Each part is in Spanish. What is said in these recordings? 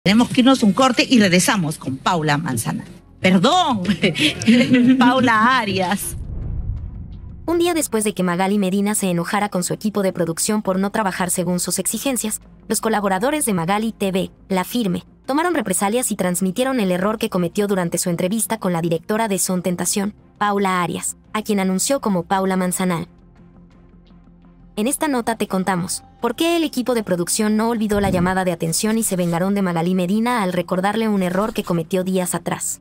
Tenemos que irnos un corte y regresamos con Paula Manzanal. Perdón, Paula Arias. Un día después de que Magali Medina se enojara con su equipo de producción por no trabajar según sus exigencias, los colaboradores de Magali TV, La Firme, tomaron represalias y transmitieron el error que cometió durante su entrevista con la directora de Son Tentación, Paula Arias, a quien anunció como Paula Manzanal. En esta nota te contamos por qué el equipo de producción no olvidó la llamada de atención y se vengaron de Magali Medina al recordarle un error que cometió días atrás.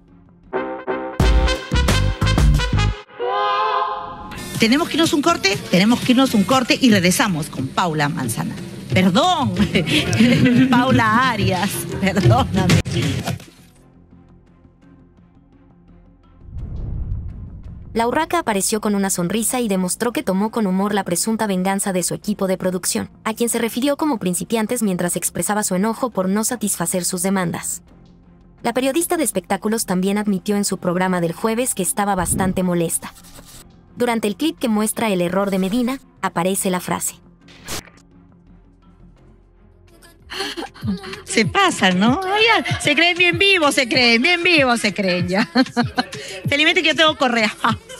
Tenemos que irnos un corte y regresamos con Paula Manzanal. Perdón, Paula Arias, perdóname. La urraca apareció con una sonrisa y demostró que tomó con humor la presunta venganza de su equipo de producción, a quien se refirió como principiantes mientras expresaba su enojo por no satisfacer sus demandas. La periodista de espectáculos también admitió en su programa del jueves que estaba bastante molesta. Durante el clip que muestra el error de Medina, aparece la frase: Se pasan, ¿no? Ya, se creen bien vivos, se creen ya. Felizmente que yo tengo correa.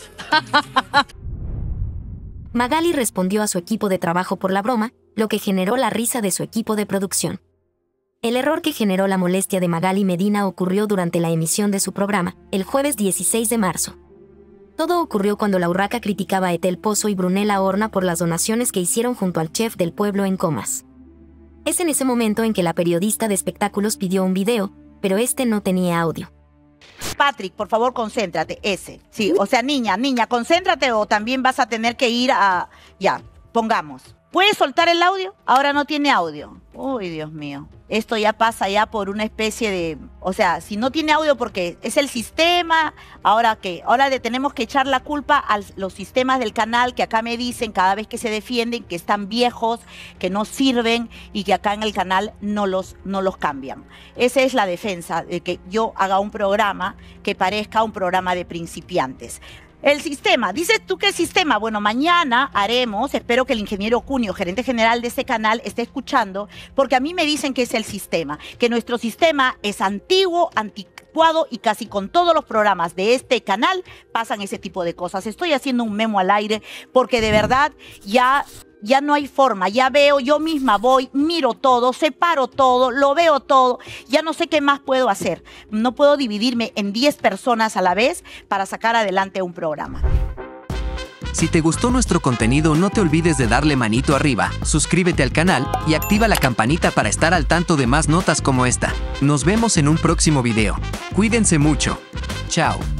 Magali respondió a su equipo de trabajo por la broma, lo que generó la risa de su equipo de producción. El error que generó la molestia de Magali Medina ocurrió durante la emisión de su programa, el jueves 16 de marzo. Todo ocurrió cuando la urraca criticaba a Etel Pozo y Brunella Horna por las donaciones que hicieron junto al chef del pueblo en Comas. Es en ese momento en que la periodista de espectáculos pidió un video, pero este no tenía audio. Patrick, por favor, concéntrate, ese. Sí, o sea, niña, concéntrate o también vas a tener que ir a... Ya, pongamos. ¿Puedes soltar el audio? Ahora no tiene audio. Uy, Dios mío. Esto ya pasa ya por una especie de... O sea, si no tiene audio porque es el sistema, ¿ahora qué? Ahora le tenemos que echar la culpa a los sistemas del canal que acá me dicen cada vez que se defienden que están viejos, que no sirven y que acá en el canal no los cambian. Esa es la defensa de que yo haga un programa que parezca un programa de principiantes. El sistema, dices tú que el sistema, bueno, mañana haremos, espero que el ingeniero Cunio, gerente general de este canal, esté escuchando, porque a mí me dicen que es el sistema, que nuestro sistema es antiguo, anticuado y casi con todos los programas de este canal pasan ese tipo de cosas. Estoy haciendo un memo al aire porque de verdad ya no hay forma, ya veo, yo misma voy, miro todo, separo todo, lo veo todo, ya no sé qué más puedo hacer. No puedo dividirme en 10 personas a la vez para sacar adelante un programa. Si te gustó nuestro contenido, no te olvides de darle manito arriba, suscríbete al canal y activa la campanita para estar al tanto de más notas como esta. Nos vemos en un próximo video. Cuídense mucho. Chao.